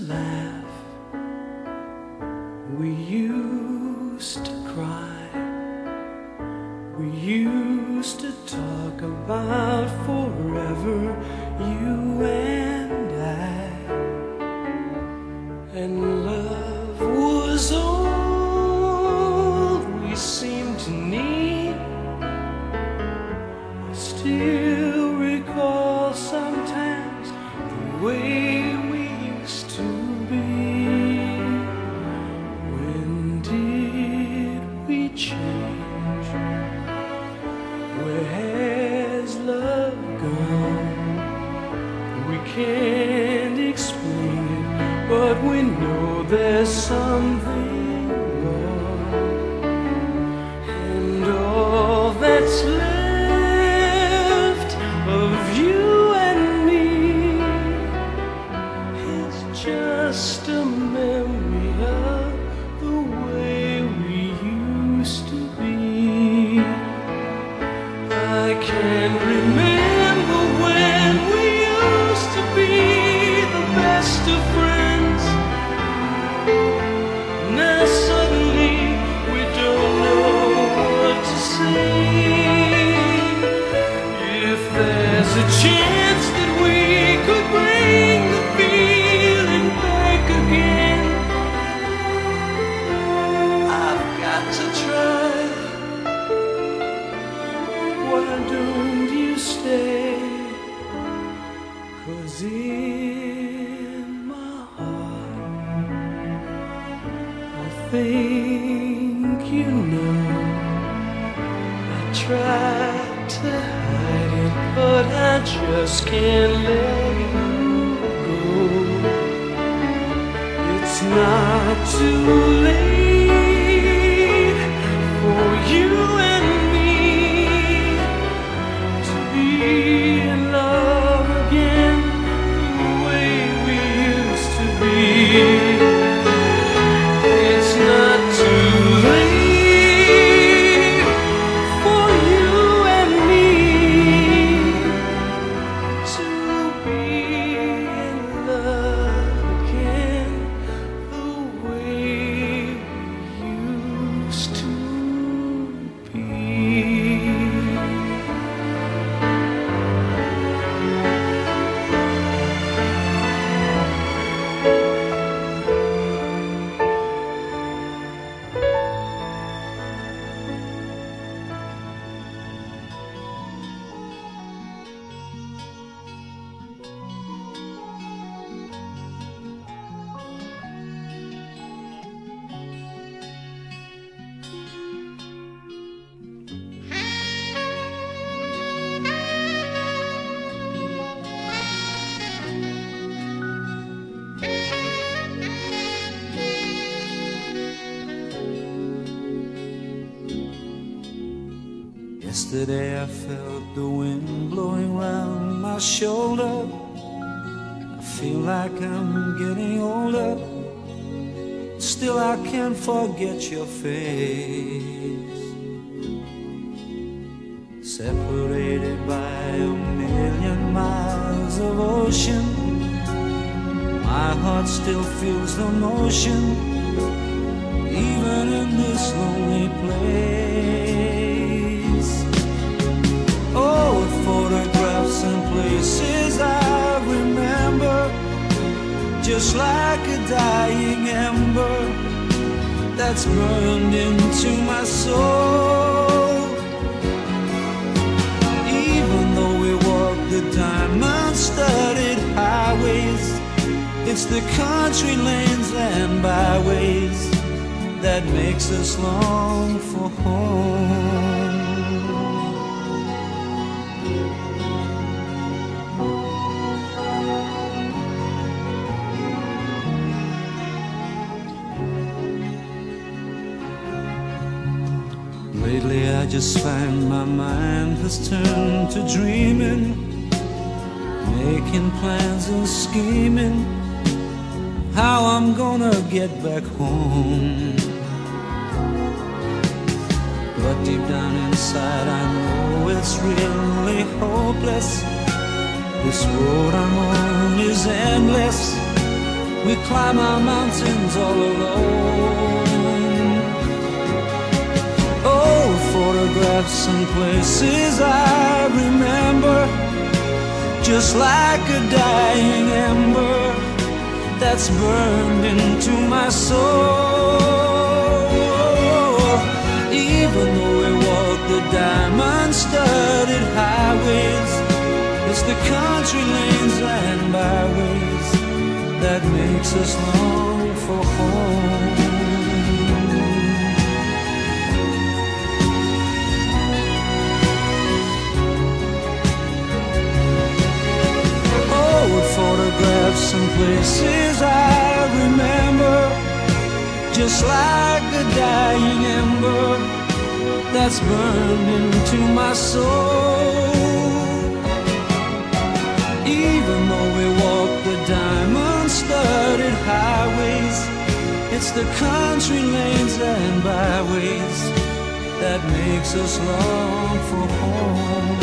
laugh, we used to cry, we used to talk about forever, you and I. And love was all we seemed to need. I still recall sometimes the way we used to be. When did we change? Where has love gone? We can't explain it, but we know there's something wrong. And all that's left of you and me is just a memory of the way we used to be. I can't remember when we used to be the best of friends. Now suddenly we don't know what to say. If there's a chance that we could bring the feeling back again, I've got to try. Why don't you stay? 'Cause in my heart I think you know I tried to hide it, but I just can't let you go. It's not too late for you and me to be in love again the way we used to be. It's not too late for you and me to be in love again the way we used to be. Yesterday I felt the wind blowing round my shoulder. I feel like I'm getting older, still I can't forget your face. Separated by a million miles of ocean, my heart still feels the motion, even in this lonely place. Oh, photographs and places I remember, just like a dying ember that's burned into my soul. Even though we walk the diamond-studded highways, it's the country lanes and byways that makes us long for home. Lately I just find my mind has turned to dreaming, making plans and scheming how I'm gonna get back home. But deep down inside I know it's really hopeless. This road I'm on is endless. We climb our mountains all alone. Oh, photographs and places I remember, just like a dying ember that's burned into my soul. Even though we walk the diamond-studded highways, it's the country lanes and byways that makes us long for home. Photographs and places I remember, just like a dying ember that's burned into my soul. Even though we walk the diamond-studded highways, it's the country lanes and byways that makes us long for home.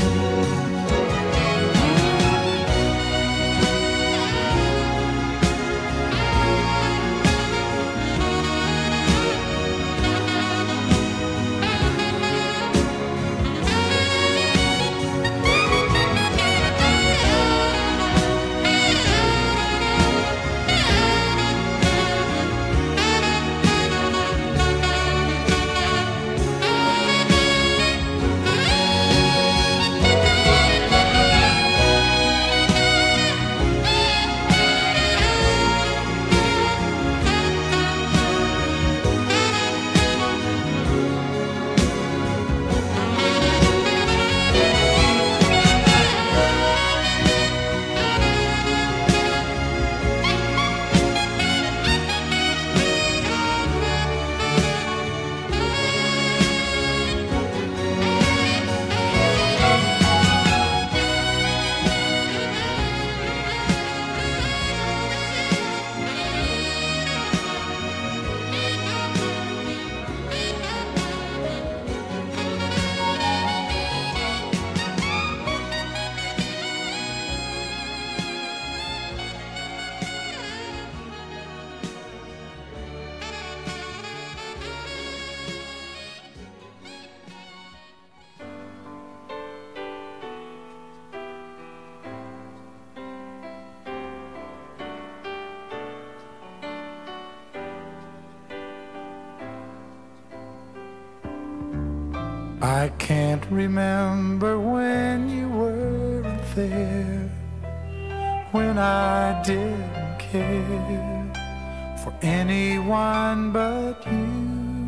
I can't remember when you weren't there, when I didn't care for anyone but you.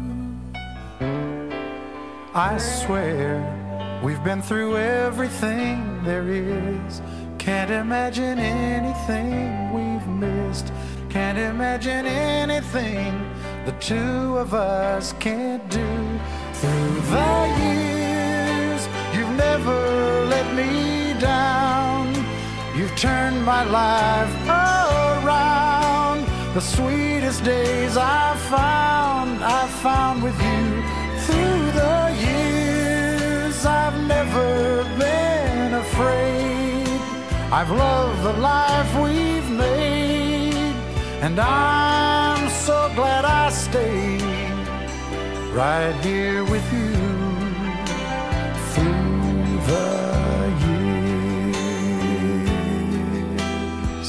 I swear we've been through everything there is. Can't imagine anything we've missed. Can't imagine anything the two of us can't do. Through the years, you've never let me down. You've turned my life around. The sweetest days I found with you. Through the years, I've never been afraid. I've loved the life we've made, and I'm so glad I stayed right here with you through the years.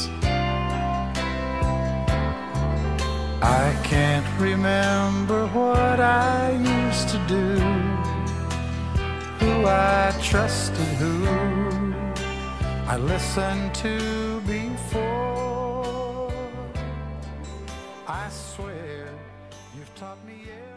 I can't remember what I used to do, who I trusted, who I listened to before. I swear you've taught me everything.